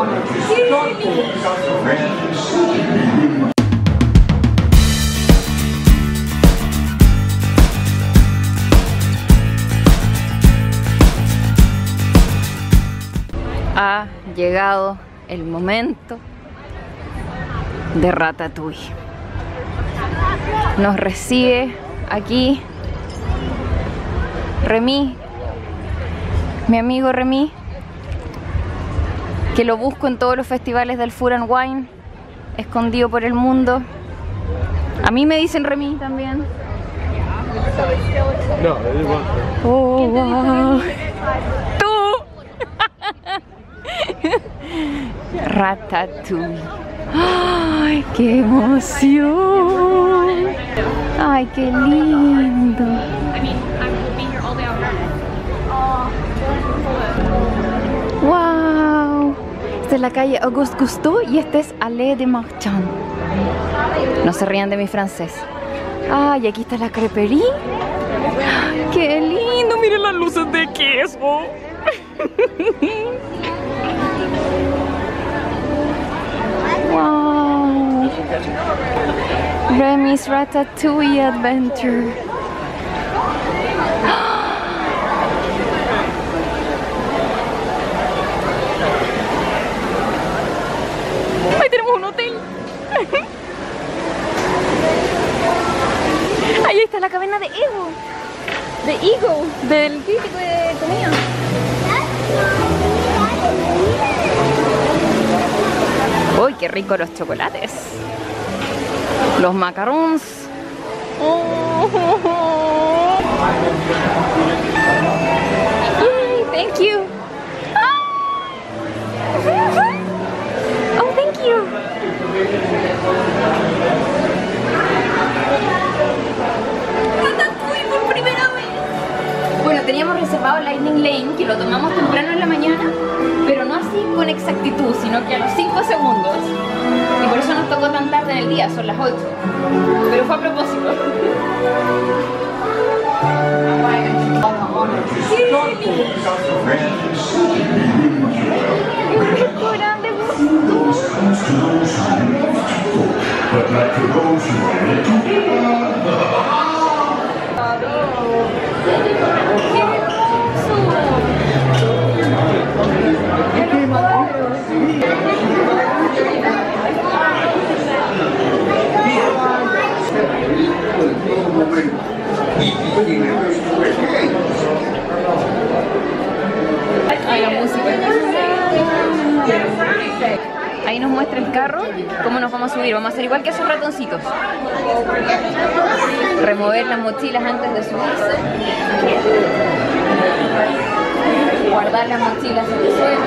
Ha llegado el momento de Ratatouille. Nos recibe aquí Remy, mi amigo Remy, que lo busco en todos los festivales del Food and Wine, escondido por el mundo. A mí me dicen Remy también. No, oh, wow. ¡Tú! Ratatouille. ¡Ay, qué emoción! ¡Ay, qué lindo! ¡Wow! Esta es la calle Auguste Cousteau y esta es Allée des Marchands. No se rían de mi francés. ¡Ay, aquí está la creperie! ¡Qué lindo! ¡Miren las luces de queso! ¡Wow! Remy's Ratatouille Adventure. ¡Ahí tenemos un hotel! Ahí está la cabina de Ego. De Ego, del crítico de comida. ¡Uy, qué rico los chocolates! Los macarons. Oh. Yay, thank you. Oh, thank you. Ratatouille por primera vez. Bueno, teníamos reservado Lightning Lane, que lo tomamos temprano en la mañana, pero no así con exactitud, sino que a los 5 segundos. Y por eso nos tocó tan tarde en el día, son las 8. Pero fue a propósito. Ahí nos muestra el carro, cómo nos vamos a subir. Vamos a hacer igual que esos ratoncitos. Remover las mochilas antes de subirse. Guardar las mochilas en el suelo.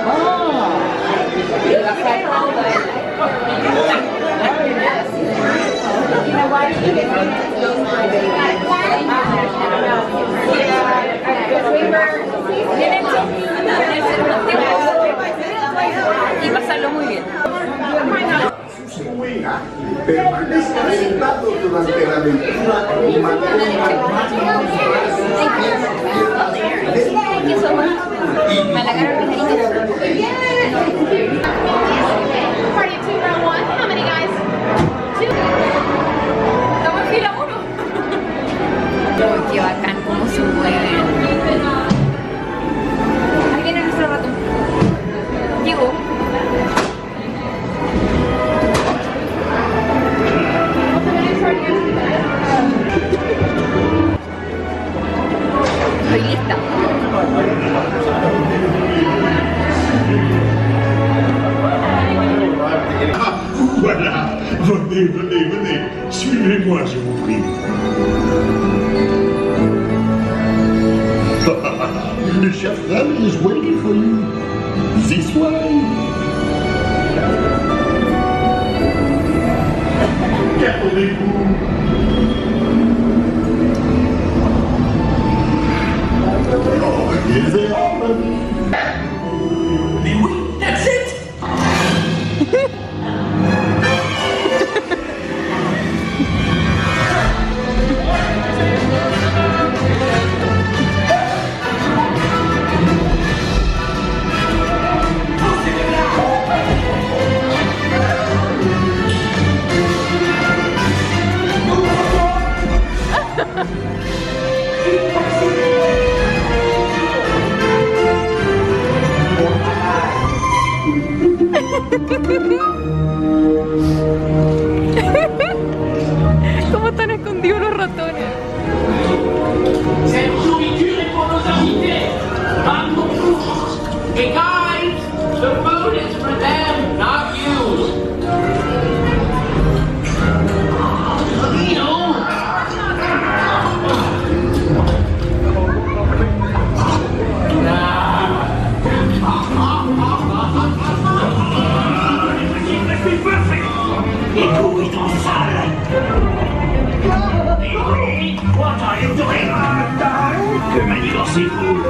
Y bajar. Y pasarlo muy bien. Permanezca sentado durante la aventura con un Estamos en fila 1. Qué bacán cómo se mueven. Ahí viene nuestro ratón. Llegó. Estoy lista. Voilà, venez, venez, venez, suivez-moi, je vous prie. Le chef Remy is waiting for you. This way. Qu'attendez-vous? Oh, il est là, Remy. Mais oui, that's it. ¿Cómo están escondidos los ratones? Cette nourriture est pour nos invités, pas pour nous. Hey guys, the food is for them, not you. What are you doing? Que manigancez-vous?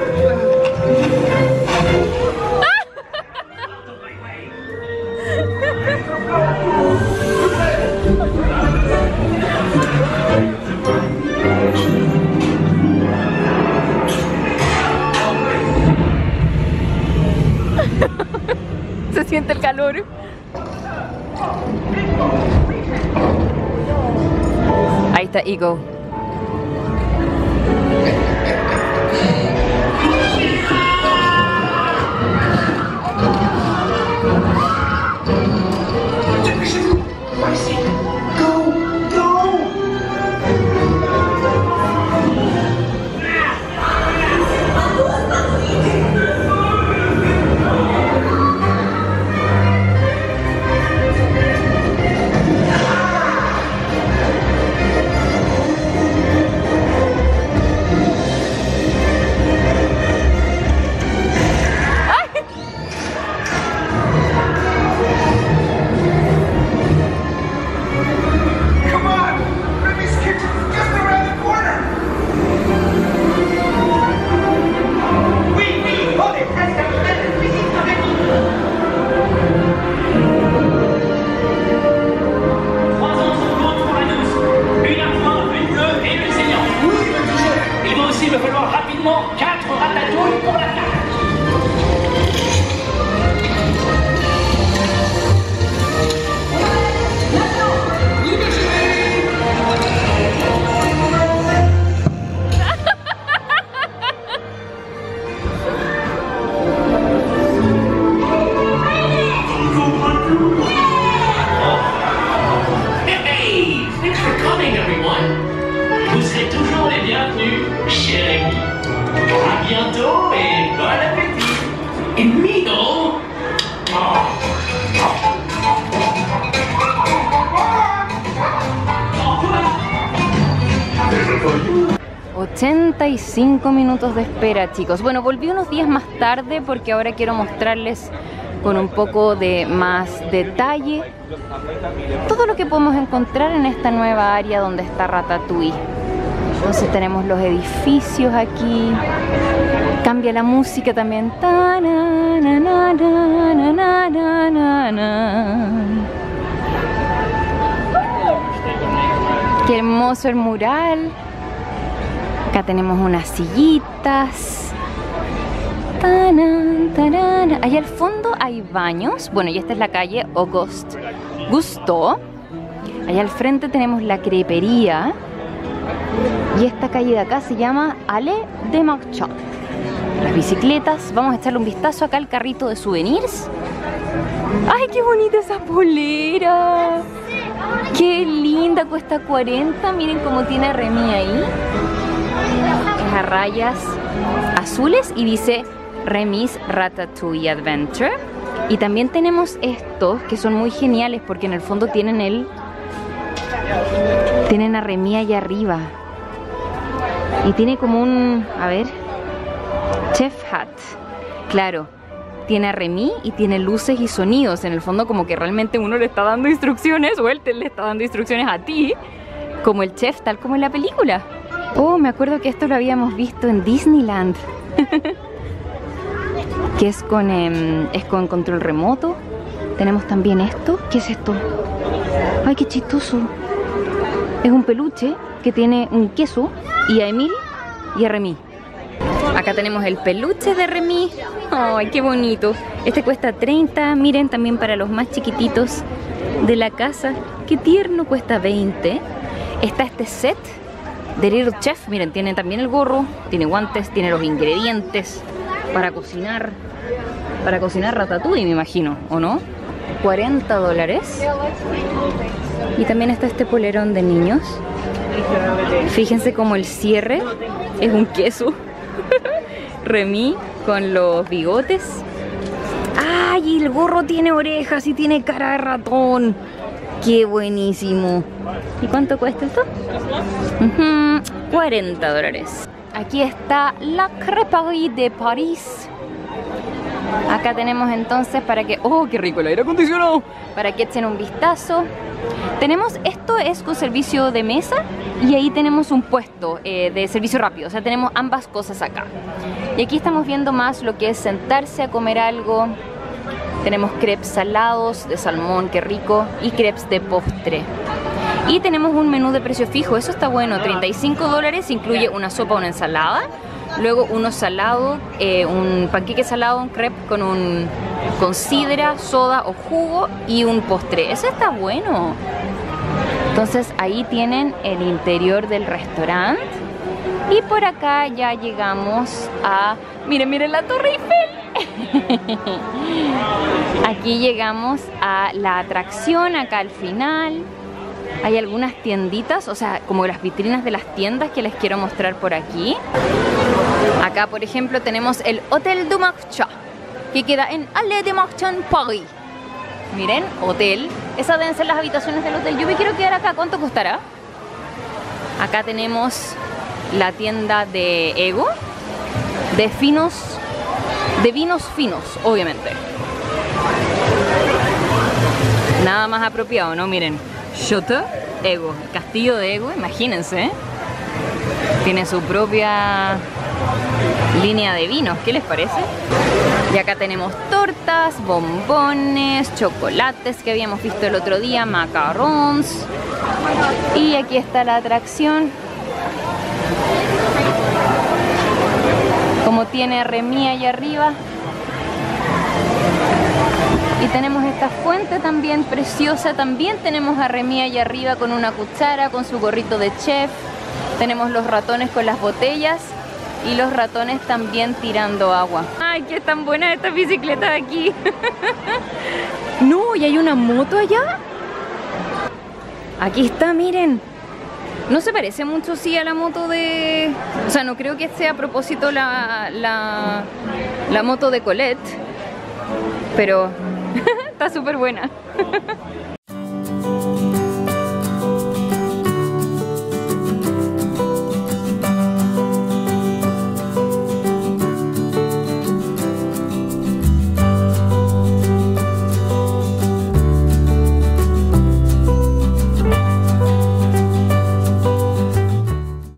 Se siente el calor. Ahí está Ego. Et Mido! 85 minutos de espera, chicos. Bueno, volví unos días más tarde porque ahora quiero mostrarles con un poco de más detalle todo lo que podemos encontrar en esta nueva área donde está Ratatouille. Entonces tenemos los edificios aquí. Cambia la música también. Qué hermoso el mural. Acá tenemos unas sillitas. Allá al fondo hay baños. Bueno, y esta es la calle Auguste Gusteau. Allá al frente tenemos la crepería. Y esta calle de acá se llama Allée des Marchands. Las bicicletas. Vamos a echarle un vistazo acá al carrito de souvenirs. ¡Ay, qué bonita esa polera! ¡Qué linda! Cuesta 40. Miren cómo tiene a Remy ahí. Es a rayas azules y dice Remy's Ratatouille Adventure. Y también tenemos estos que son muy geniales porque en el fondo tienen a Remy allá arriba. Y tiene como un, a ver, chef hat. Claro, tiene a Remy y tiene luces y sonidos. En el fondo como que realmente uno le está dando instrucciones o él le está dando instrucciones a ti, como el chef, tal como en la película. Oh, me acuerdo que esto lo habíamos visto en Disneyland. Que es con control remoto. Tenemos también esto. ¿Qué es esto? ¡Ay, qué chistoso! Es un peluche que tiene un queso y a Emil y a Remy. Acá tenemos el peluche de Remy. ¡Ay, qué bonito! Este cuesta 30. Miren, también para los más chiquititos de la casa. ¡Qué tierno! Cuesta 20. Está este set de Little Chef. Miren, tiene también el gorro, tiene guantes, tiene los ingredientes para cocinar. para cocinar ratatouille, me imagino, ¿o no? $40. Y también está este polerón de niños. Fíjense como el cierre es un queso. Remy con los bigotes. ¡Ay! El gorro tiene orejas y tiene cara de ratón. ¡Qué buenísimo! ¿Y cuánto cuesta esto? $40. Aquí está la Crêperie de París. Acá tenemos entonces para que... ¡Oh, qué rico el aire acondicionado! Para que echen un vistazo. Tenemos, esto es con servicio de mesa y ahí tenemos un puesto de servicio rápido. O sea, tenemos ambas cosas acá. Y aquí estamos viendo más lo que es sentarse a comer algo. Tenemos crepes salados de salmón, qué rico. Y crepes de postre. Y tenemos un menú de precio fijo, eso está bueno, $35, incluye una sopa, una ensalada. Luego uno salado, un panqueque salado, un crepe con sidra, soda o jugo y un postre. Eso está bueno. Entonces ahí tienen el interior del restaurante. Y por acá ya llegamos a... Miren, miren la Torre Eiffel. Aquí llegamos a la atracción, acá al final. Hay algunas tienditas, o sea, como las vitrinas de las tiendas que les quiero mostrar por aquí. Acá, por ejemplo, tenemos el Hotel du Marchand, que queda en Allée de Marchand, París. Miren, hotel. Esas deben ser las habitaciones del hotel. Yo me quiero quedar acá. ¿Cuánto costará? Acá tenemos la tienda de Ego, de vinos finos, obviamente. Nada más apropiado, ¿no? Miren. Chateau Ego, el castillo de Ego, imagínense. Tiene su propia línea de vinos, ¿qué les parece? Y acá tenemos tortas, bombones, chocolates que habíamos visto el otro día, macarons. Y aquí está la atracción. Como tiene Remy allá arriba. Y tenemos esta fuente también preciosa. También tenemos a Remy allá arriba con una cuchara, con su gorrito de chef. Tenemos los ratones con las botellas y los ratones también tirando agua. ¡Ay, qué tan buenas estas bicicletas aquí! No, y hay una moto allá. Aquí está, miren. No se parece mucho, sí, a la moto de... O sea, no creo que sea a propósito la moto de Colette. Pero... está súper buena.